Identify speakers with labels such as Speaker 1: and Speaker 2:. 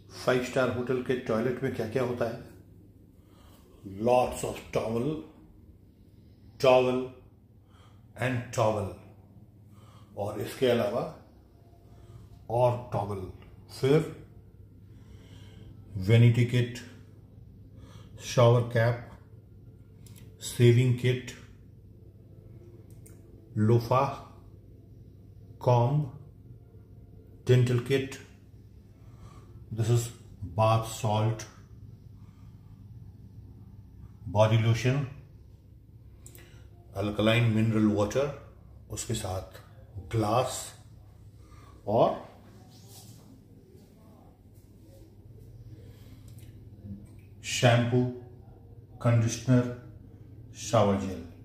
Speaker 1: Five star hotel के toilet में क्या क्या होता है? Lots of towel, towel and towel, और इसके अलावा और टॉवल, फिर vanity kit, shower cap, shaving kit, loofah, comb, dental kit. This is bath salt, body lotion, alkaline mineral water, उसके साथ ग्लास और शैम्पू, कंडीशनर, शावर जेल।